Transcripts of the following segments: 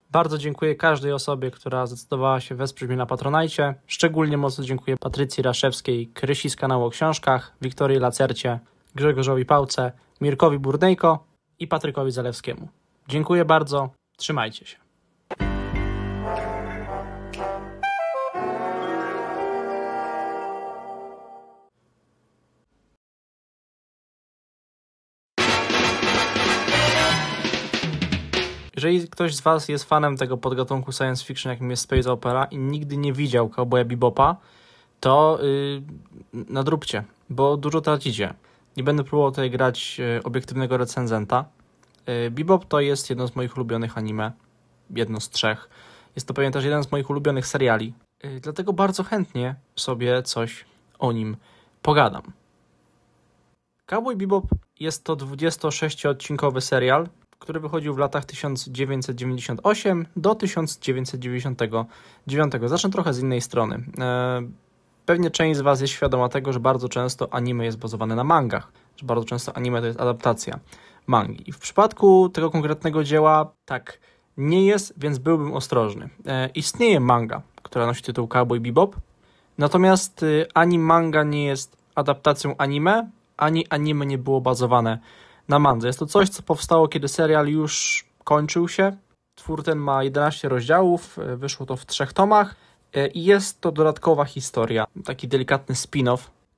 Bardzo dziękuję każdej osobie, która zdecydowała się wesprzeć mnie na Patronite. Szczególnie mocno dziękuję Patrycji Raszewskiej, Krysi z kanału o książkach, Wiktorii Lacercie, Grzegorzowi Pałce, Mirkowi Burdejko i Patrykowi Zalewskiemu. Dziękuję bardzo, trzymajcie się. Jeżeli ktoś z Was jest fanem tego podgatunku science fiction, jakim jest space opera i nigdy nie widział Cowboya Bebopa, to nadróbcie, bo dużo tracicie. Nie będę próbował tutaj grać obiektywnego recenzenta. Bebop to jest jedno z moich ulubionych anime, jedno z 3. Jest to pewnie też jeden z moich ulubionych seriali, dlatego bardzo chętnie sobie coś o nim pogadam. Cowboy Bebop jest to 26-odcinkowy serial, który wychodził w latach 1998 do 1999. Zacznę trochę z innej strony. Pewnie część z Was jest świadoma tego, że bardzo często anime jest bazowane na mangach, że bardzo często anime to jest adaptacja mangi. I w przypadku tego konkretnego dzieła tak nie jest, więc byłbym ostrożny. Istnieje manga, która nosi tytuł Cowboy Bebop, natomiast ani manga nie jest adaptacją anime, ani anime nie było bazowane na mandze. Jest to coś, co powstało, kiedy serial już kończył się. Twór ten ma 11 rozdziałów, wyszło to w 3 tomach i jest to dodatkowa historia, taki delikatny spin-off,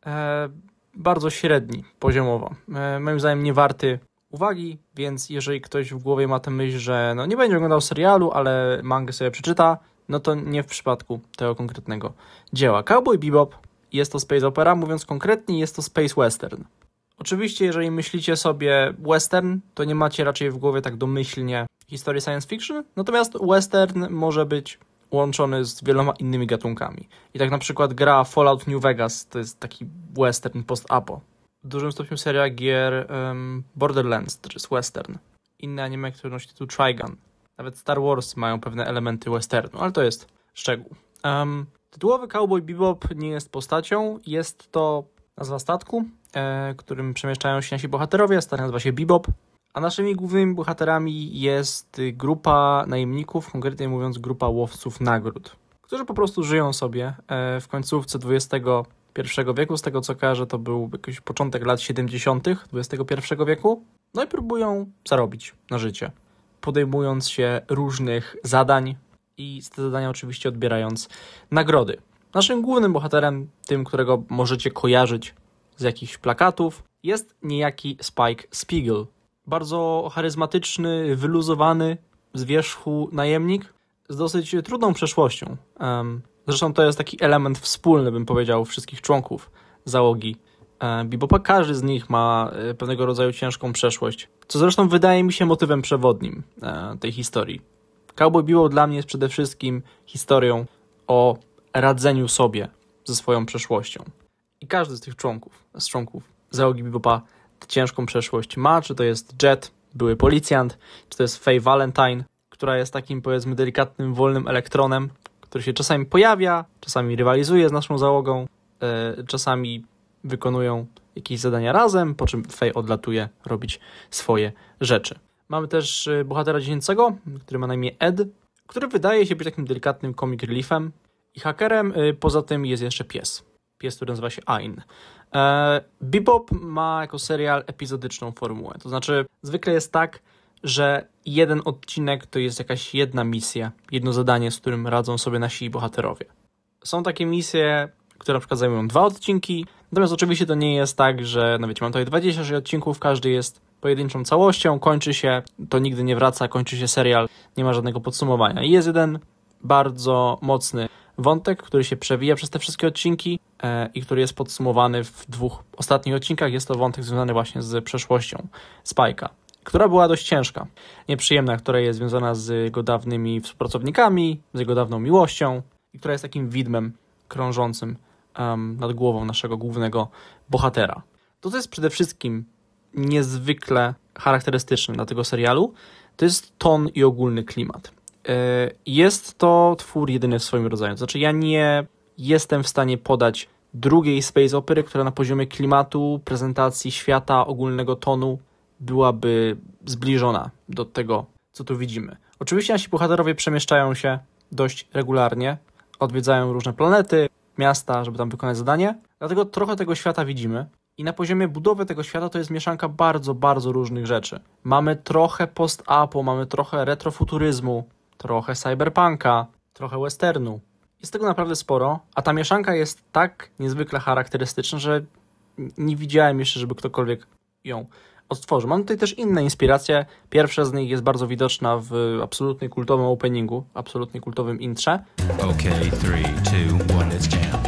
bardzo średni poziomowo. Moim zdaniem nie warty uwagi, więc jeżeli ktoś w głowie ma tę myśl, że nie będzie oglądał serialu, ale mangę sobie przeczyta, no to nie w przypadku tego konkretnego dzieła. Cowboy Bebop jest to space opera, mówiąc konkretnie, jest to space western. Oczywiście, jeżeli myślicie sobie western, to nie macie raczej w głowie tak domyślnie historii science fiction, natomiast western może być łączony z wieloma innymi gatunkami. I tak na przykład gra Fallout New Vegas to jest taki western post-apo. W dużym stopniu seria gier Borderlands to jest western. Inne anime, które nosi tytuł Trigun. Nawet Star Wars mają pewne elementy westernu, ale to jest szczegół. Tytułowy Cowboy Bebop nie jest postacią, jest to nazwa statku, którym przemieszczają się nasi bohaterowie, statek nazywa się Bebop, a naszymi głównymi bohaterami jest grupa najemników, konkretnie mówiąc grupa łowców nagród, którzy po prostu żyją sobie w końcówce XXI wieku, z tego co kojarzę to był jakiś początek lat 70. XXI wieku, no i próbują zarobić na życie, podejmując się różnych zadań i z te zadania oczywiście odbierając nagrody. Naszym głównym bohaterem, tym, którego możecie kojarzyć z jakichś plakatów, jest niejaki Spike Spiegel. Bardzo charyzmatyczny, wyluzowany z wierzchu najemnik z dosyć trudną przeszłością. Zresztą to jest taki element wspólny, bym powiedział, wszystkich członków załogi Bebopa. Każdy z nich ma pewnego rodzaju ciężką przeszłość, co zresztą wydaje mi się motywem przewodnim tej historii. Cowboy Bebop dla mnie jest przede wszystkim historią o radzeniu sobie ze swoją przeszłością. I każdy z tych członków załogi Bebopa tę ciężką przeszłość ma, czy to jest Jet, były policjant, czy to jest Faye Valentine, która jest takim, powiedzmy, delikatnym, wolnym elektronem, który się czasami pojawia, czasami rywalizuje z naszą załogą, czasami wykonują jakieś zadania razem, po czym Faye odlatuje robić swoje rzeczy. Mamy też bohatera dziecięcego, który ma na imię Ed, który wydaje się być takim delikatnym comic reliefem i hakerem. Poza tym jest jeszcze pies, który nazywa się Ain. Bebop ma jako serial epizodyczną formułę, to znaczy zwykle jest tak, że jeden odcinek to jest jakaś jedna misja, jedno zadanie, z którym radzą sobie nasi bohaterowie. Są takie misje, które na przykład zajmują 2 odcinki, natomiast oczywiście to nie jest tak, że wiecie, mam tutaj 26 odcinków, każdy jest pojedynczą całością, kończy się, to nigdy nie wraca, kończy się serial, nie ma żadnego podsumowania. I jest jeden bardzo mocny wątek, który się przewija przez te wszystkie odcinki i który jest podsumowany w 2 ostatnich odcinkach. Jest to wątek związany właśnie z przeszłością Spike'a, która była dość ciężka, nieprzyjemna, która jest związana z jego dawnymi współpracownikami, z jego dawną miłością i która jest takim widmem krążącym nad głową naszego głównego bohatera. To, co jest przede wszystkim niezwykle charakterystyczne dla tego serialu, to jest ton i ogólny klimat. Jest to twór jedyny w swoim rodzaju. To znaczy ja nie jestem w stanie podać drugiej space opery, która na poziomie klimatu, prezentacji świata, ogólnego tonu byłaby zbliżona do tego, co tu widzimy. Oczywiście nasi bohaterowie przemieszczają się dość regularnie, odwiedzają różne planety, miasta, żeby tam wykonać zadanie, dlatego trochę tego świata widzimy i na poziomie budowy tego świata to jest mieszanka bardzo, bardzo różnych rzeczy. Mamy trochę post-apo, mamy trochę retrofuturyzmu, trochę cyberpunka, trochę westernu. Jest tego naprawdę sporo, a ta mieszanka jest tak niezwykle charakterystyczna, że nie widziałem jeszcze, żeby ktokolwiek ją odtworzył. Mam tutaj też inne inspiracje. Pierwsza z nich jest bardzo widoczna w absolutnie kultowym openingu, absolutnie kultowym intrze. Okay, 3, 2, 1, let's jam.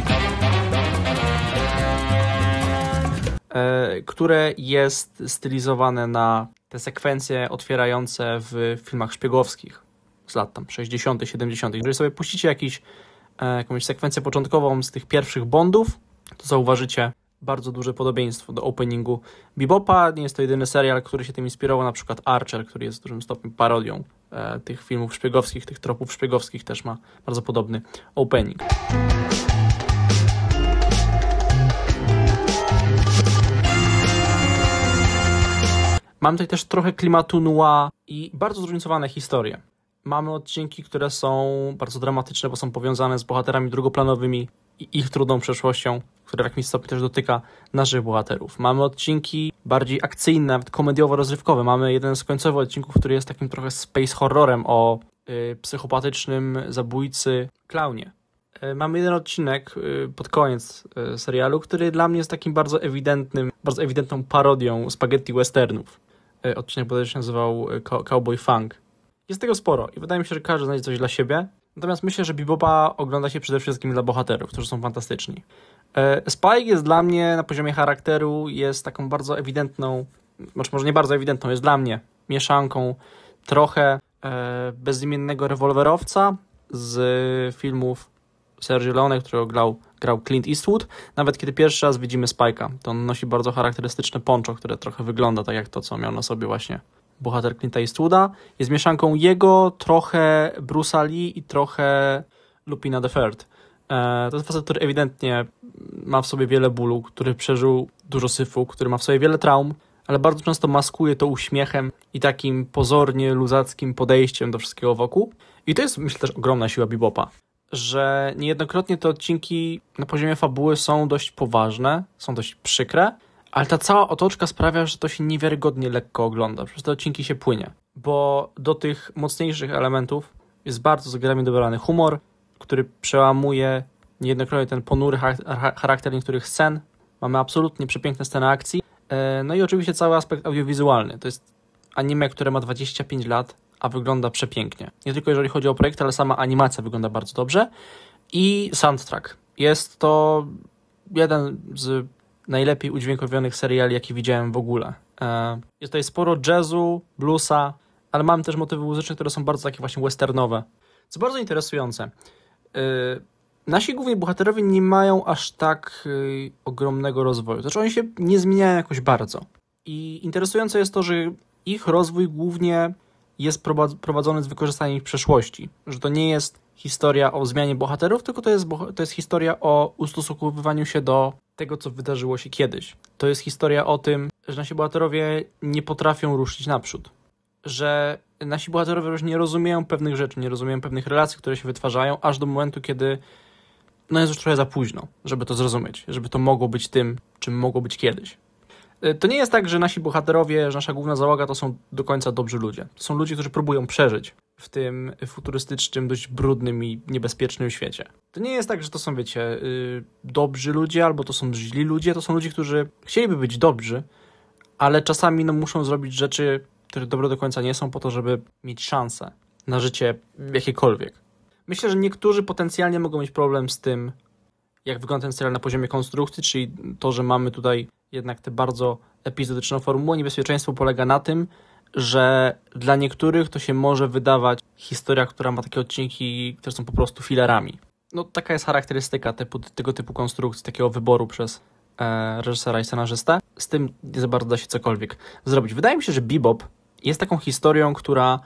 Które jest stylizowane na te sekwencje otwierające w filmach szpiegowskich z lat tam 60., 70. Jeżeli sobie puścicie jakąś sekwencję początkową z tych pierwszych Bondów, to zauważycie bardzo duże podobieństwo do openingu Bebopa. Nie jest to jedyny serial, który się tym inspirował, na przykład Archer, który jest w dużym stopniu parodią tych filmów szpiegowskich, tych tropów szpiegowskich, też ma bardzo podobny opening. Mam tutaj też trochę klimatu noir i bardzo zróżnicowane historie. Mamy odcinki, które są bardzo dramatyczne, bo są powiązane z bohaterami drugoplanowymi i ich trudną przeszłością, która w jakimś stopniu też dotyka naszych bohaterów. Mamy odcinki bardziej akcyjne, nawet komediowo-rozrywkowe. Mamy jeden z końcowych odcinków, który jest takim trochę space horrorem o psychopatycznym zabójcy klaunie. Mamy jeden odcinek pod koniec serialu, który dla mnie jest takim bardzo ewidentną parodią spaghetti westernów. Odcinek bodajże się nazywał Cowboy Funk. Jest tego sporo i wydaje mi się, że każdy znajdzie coś dla siebie. Natomiast myślę, że Bebopa ogląda się przede wszystkim dla bohaterów, którzy są fantastyczni. Spike jest dla mnie na poziomie charakteru, jest taką bardzo ewidentną, może nie bardzo ewidentną, jest dla mnie mieszanką trochę bezimiennego rewolwerowca z filmów Sergio Leone, którego grał Clint Eastwood. Nawet kiedy pierwszy raz widzimy Spike'a, to on nosi bardzo charakterystyczne poncho, które trochę wygląda tak jak to, co miał na sobie właśnie bohater Clint'a Eastwooda. Jest mieszanką jego, trochę Bruce'a Lee i trochę Lupina the Third. To jest facet, który ewidentnie ma w sobie wiele bólu, który przeżył dużo syfu, który ma w sobie wiele traum, ale bardzo często maskuje to uśmiechem i takim pozornie luzackim podejściem do wszystkiego wokół. I to jest, myślę, też ogromna siła Bebopa, że niejednokrotnie te odcinki na poziomie fabuły są dość poważne, są dość przykre, ale ta cała otoczka sprawia, że to się niewiarygodnie lekko ogląda. Przez te odcinki się płynie, bo do tych mocniejszych elementów jest bardzo zgrabnie dobrany humor, który przełamuje niejednokrotnie ten ponury charakter niektórych scen. Mamy absolutnie przepiękne sceny akcji. No i oczywiście cały aspekt audiowizualny. To jest anime, które ma 25 lat, a wygląda przepięknie. Nie tylko jeżeli chodzi o projekt, ale sama animacja wygląda bardzo dobrze. I soundtrack. Jest to jeden z najlepiej udźwiękowionych seriali, jakie widziałem w ogóle. Jest tutaj sporo jazzu, bluesa, ale mamy też motywy muzyczne, które są bardzo takie właśnie westernowe. Co bardzo interesujące. Nasi główni bohaterowie nie mają aż tak ogromnego rozwoju. Znaczy oni się nie zmieniają jakoś bardzo. I interesujące jest to, że ich rozwój głównie jest prowadzony z wykorzystaniem ich przeszłości. Że to nie jest historia o zmianie bohaterów, tylko to jest historia o ustosunkowywaniu się do tego, co wydarzyło się kiedyś. To jest historia o tym, że nasi bohaterowie nie potrafią ruszyć naprzód. Że nasi bohaterowie już nie rozumieją pewnych rzeczy, nie rozumieją pewnych relacji, które się wytwarzają, aż do momentu, kiedy jest już trochę za późno, żeby to zrozumieć, żeby to mogło być tym, czym mogło być kiedyś. To nie jest tak, że nasi bohaterowie, że nasza główna załoga to są do końca dobrzy ludzie. To są ludzie, którzy próbują przeżyć w tym futurystycznym, dość brudnym i niebezpiecznym świecie. To nie jest tak, że to są, wiecie, dobrzy ludzie albo to są źli ludzie. To są ludzie, którzy chcieliby być dobrzy, ale czasami muszą zrobić rzeczy, które dobre do końca nie są, po to, żeby mieć szansę na życie jakiekolwiek. Myślę, że niektórzy potencjalnie mogą mieć problem z tym, jak wygląda ten serial na poziomie konstrukcji, czyli to, że mamy tutaj jednak tę bardzo epizodyczną formułę. Niebezpieczeństwo polega na tym, że dla niektórych to się może wydawać historia, która ma takie odcinki, które są po prostu filerami. No taka jest charakterystyka tego typu konstrukcji, takiego wyboru przez reżysera i scenarzystę. Z tym nie za bardzo da się cokolwiek zrobić. Wydaje mi się, że Bebop jest taką historią, która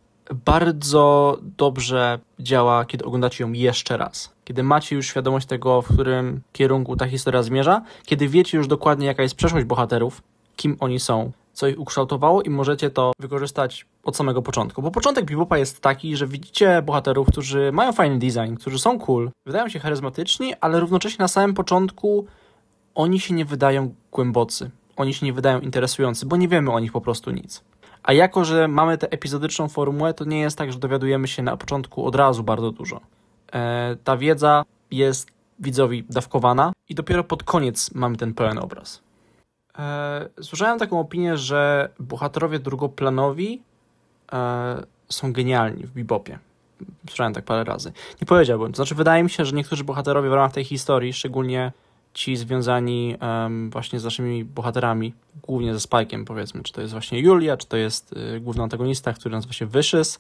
bardzo dobrze działa, kiedy oglądacie ją jeszcze raz. Kiedy macie już świadomość tego, w którym kierunku ta historia zmierza, kiedy wiecie już dokładnie, jaka jest przeszłość bohaterów, kim oni są, co ich ukształtowało i możecie to wykorzystać od samego początku. Bo początek Bebopa jest taki, że widzicie bohaterów, którzy mają fajny design, którzy są cool, wydają się charyzmatyczni, ale równocześnie na samym początku oni się nie wydają głębocy, oni się nie wydają interesujący, bo nie wiemy o nich po prostu nic. A jako, że mamy tę epizodyczną formułę, to nie jest tak, że dowiadujemy się na początku od razu bardzo dużo. Ta wiedza jest widzowi dawkowana i dopiero pod koniec mamy ten pełen obraz. Słyszałem taką opinię, że bohaterowie drugoplanowi są genialni w Bebopie. Słyszałem tak parę razy. Nie powiedziałbym. To znaczy, wydaje mi się, że niektórzy bohaterowie w ramach tej historii, szczególnie ci związani właśnie z naszymi bohaterami, głównie ze Spike'em, powiedzmy, czy to jest właśnie Julia, czy to jest główny antagonista, który nazywa się Vicious,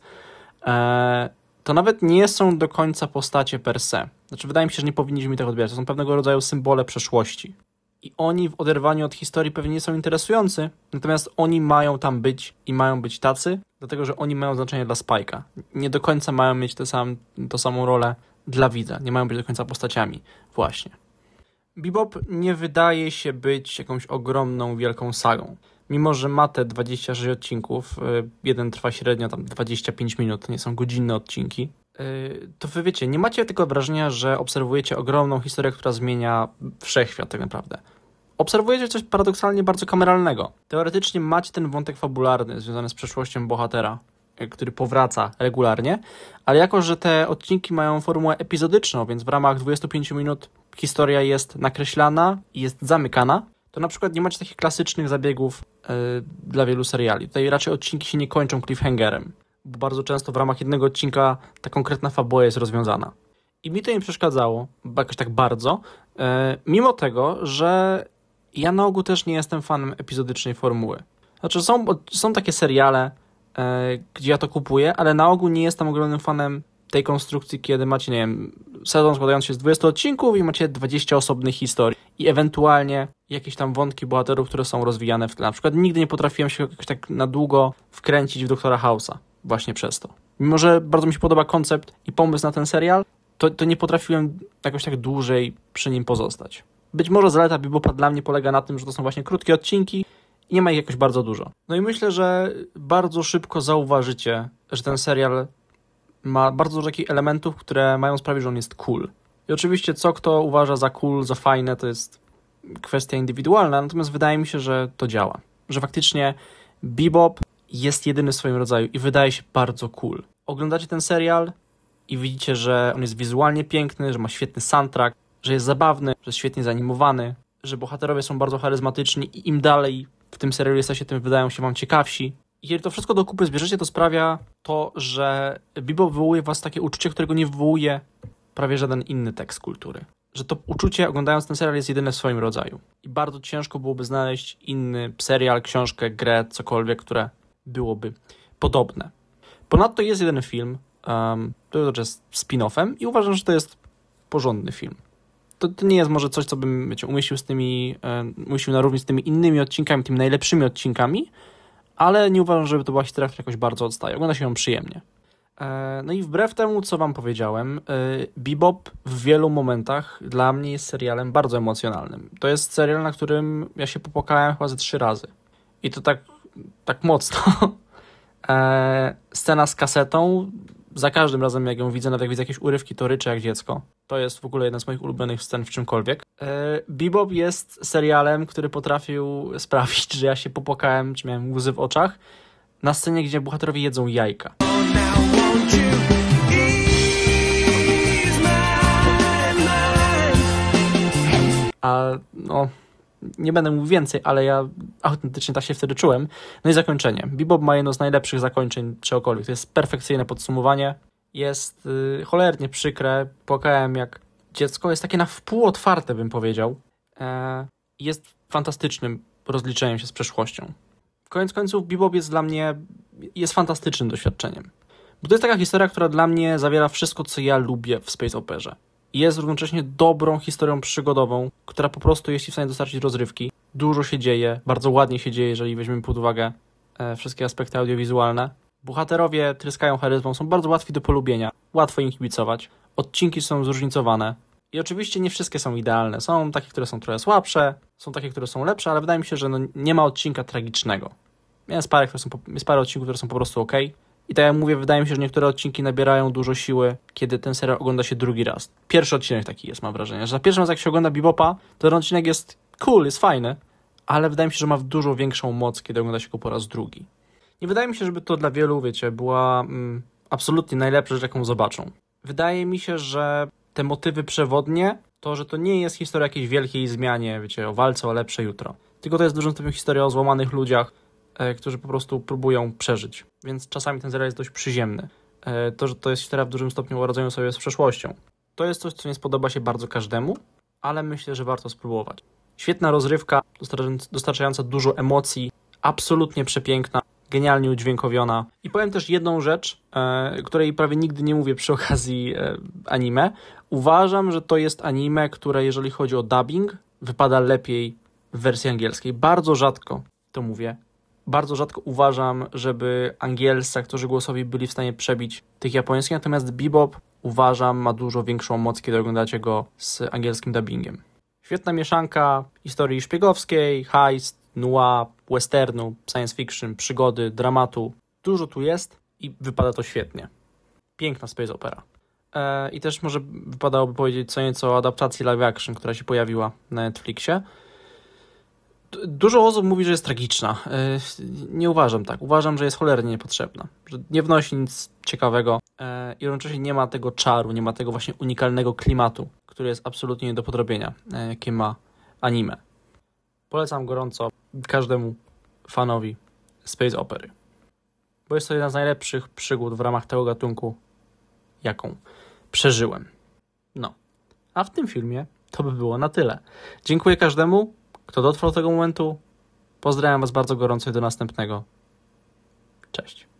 to nawet nie są do końca postacie per se. Znaczy, wydaje mi się, że nie powinniśmy tak odbierać. To są pewnego rodzaju symbole przeszłości. I oni w oderwaniu od historii pewnie nie są interesujący, natomiast oni mają tam być i mają być tacy, dlatego że oni mają znaczenie dla Spike'a. Nie do końca mają mieć tę samą rolę dla widza. Nie mają być do końca postaciami. Właśnie. Bebop nie wydaje się być jakąś ogromną, wielką sagą. Mimo że ma te 26 odcinków, jeden trwa średnio tam 25 minut, to nie są godzinne odcinki, to wy wiecie, nie macie tego wrażenia, że obserwujecie ogromną historię, która zmienia wszechświat tak naprawdę. Obserwujecie coś paradoksalnie bardzo kameralnego. Teoretycznie macie ten wątek fabularny związany z przeszłością bohatera, który powraca regularnie, ale jako, że te odcinki mają formułę epizodyczną, więc w ramach 25 minut historia jest nakreślana i jest zamykana, to na przykład nie macie takich klasycznych zabiegów dla wielu seriali. Tutaj raczej odcinki się nie kończą cliffhangerem, bo bardzo często w ramach jednego odcinka ta konkretna fabuła jest rozwiązana. I mi to nie przeszkadzało, jakoś tak bardzo, mimo tego, że ja na ogół też nie jestem fanem epizodycznej formuły. Znaczy są takie seriale, gdzie ja to kupuję, ale na ogół nie jestem ogromnym fanem tej konstrukcji, kiedy macie, nie wiem, sezon składający się z 20 odcinków i macie 20 osobnych historii i ewentualnie jakieś tam wątki bohaterów, które są rozwijane w tle. Na przykład nigdy nie potrafiłem się jakoś tak na długo wkręcić w Doktora House'a właśnie przez to. Mimo że bardzo mi się podoba koncept i pomysł na ten serial, to nie potrafiłem jakoś tak dłużej przy nim pozostać. Być może zaleta Bebopa dla mnie polega na tym, że to są właśnie krótkie odcinki i nie ma ich jakoś bardzo dużo. No i myślę, że bardzo szybko zauważycie, że ten serial ma bardzo dużo takich elementów, które mają sprawić, że on jest cool. I oczywiście co kto uważa za cool, za fajne, to jest kwestia indywidualna, natomiast wydaje mi się, że to działa. Że faktycznie Bebop jest jedyny w swoim rodzaju i wydaje się bardzo cool. Oglądacie ten serial i widzicie, że on jest wizualnie piękny, że ma świetny soundtrack, że jest zabawny, że jest świetnie zanimowany, że bohaterowie są bardzo charyzmatyczni i im dalej w tym serialu jesteście, tym wydają się wam ciekawsi. I kiedy to wszystko do kupy zbierzecie, to sprawia to, że Bebop wywołuje w was takie uczucie, którego nie wywołuje prawie żaden inny tekst kultury. Że to uczucie, oglądając ten serial, jest jedyne w swoim rodzaju. I bardzo ciężko byłoby znaleźć inny serial, książkę, grę, cokolwiek, które byłoby podobne. Ponadto jest jeden film, który jest spin-offem i uważam, że to jest porządny film. To nie jest może coś, co bym umieścił na równi z tymi innymi odcinkami, tymi najlepszymi odcinkami, ale nie uważam, żeby to była historia, która jakoś bardzo odstaje. Ogląda się ją przyjemnie. No i wbrew temu, co wam powiedziałem, Bebop w wielu momentach dla mnie jest serialem bardzo emocjonalnym. To jest serial, na którym ja się popłakałem chyba ze 3 razy. I to tak mocno. Scena z kasetą, za każdym razem jak ją widzę, nawet jak widzę jakieś urywki, to ryczę jak dziecko. To jest w ogóle jedna z moich ulubionych scen w czymkolwiek. Bebop jest serialem, który potrafił sprawić, że ja się popłakałem, czy miałem łzy w oczach, na scenie, gdzie bohaterowie jedzą jajka. A no, nie będę mówił więcej, ale ja autentycznie tak się wtedy czułem. No i zakończenie. Bebop ma jedno z najlepszych zakończeń czegokolwiek. To jest perfekcyjne podsumowanie. Jest cholernie przykre. Płakałem jak dziecko. Jest takie na wpół otwarte, bym powiedział. Jest fantastycznym rozliczeniem się z przeszłością. Koniec końców Bebop jest dla mnie fantastycznym doświadczeniem. Bo to jest taka historia, która dla mnie zawiera wszystko, co ja lubię w space operze. Jest równocześnie dobrą historią przygodową, która po prostu jest ci w stanie dostarczyć rozrywki. Dużo się dzieje, bardzo ładnie się dzieje, jeżeli weźmiemy pod uwagę wszystkie aspekty audiowizualne. Bohaterowie tryskają charyzmą, są bardzo łatwi do polubienia, łatwo im kibicować. Odcinki są zróżnicowane. I oczywiście nie wszystkie są idealne. Są takie, które są trochę słabsze, są takie, które są lepsze, ale wydaje mi się, że nie ma odcinka tragicznego. Jest parę odcinków, które są po prostu ok. I tak jak mówię, wydaje mi się, że niektóre odcinki nabierają dużo siły, kiedy ten serial ogląda się drugi raz. Pierwszy odcinek taki jest, mam wrażenie, że za pierwszym razem jak się ogląda Bebopa, to ten odcinek jest cool, jest fajny, ale wydaje mi się, że ma dużo większą moc, kiedy ogląda się go po raz drugi. Nie wydaje mi się, żeby to dla wielu, wiecie, była absolutnie najlepsza rzecz, jaką zobaczą. Wydaje mi się, że te motywy przewodnie, to, że to nie jest historia o jakiejś wielkiej zmianie, wiecie, o walce o lepsze jutro, tylko to jest dużą stopniu historia o złamanych ludziach, którzy po prostu próbują przeżyć. Więc czasami ten serial jest dość przyziemny. To, że to jest historia w dużym stopniu o radzeniu sobie z przeszłością. To jest coś, co nie spodoba się bardzo każdemu, ale myślę, że warto spróbować. Świetna rozrywka, dostarczająca dużo emocji, absolutnie przepiękna, genialnie udźwiękowiona. I powiem też jedną rzecz, której prawie nigdy nie mówię przy okazji anime. Uważam, że to jest anime, które jeżeli chodzi o dubbing, wypada lepiej w wersji angielskiej. Bardzo rzadko to mówię. Bardzo rzadko uważam, żeby angielscy aktorzy głosowi byli w stanie przebić tych japońskich, natomiast Bebop uważam ma dużo większą moc, kiedy oglądacie go z angielskim dubbingiem. Świetna mieszanka historii szpiegowskiej, heist, noir, westernu, science fiction, przygody, dramatu. Dużo tu jest i wypada to świetnie. Piękna space opera. I też może wypadałoby powiedzieć co nieco o adaptacji live action, która się pojawiła na Netflixie. Dużo osób mówi, że jest tragiczna. Nie uważam tak. Uważam, że jest cholernie niepotrzebna. Że nie wnosi nic ciekawego i jednocześnie nie ma tego czaru, nie ma tego właśnie unikalnego klimatu, który jest absolutnie nie do podrobienia, jakie ma anime. Polecam gorąco każdemu fanowi space opery. Bo jest to jedna z najlepszych przygód w ramach tego gatunku, jaką przeżyłem. No. A w tym filmie to by było na tyle. Dziękuję każdemu, kto dotrwał do tego momentu. Pozdrawiam Was bardzo gorąco i do następnego. Cześć.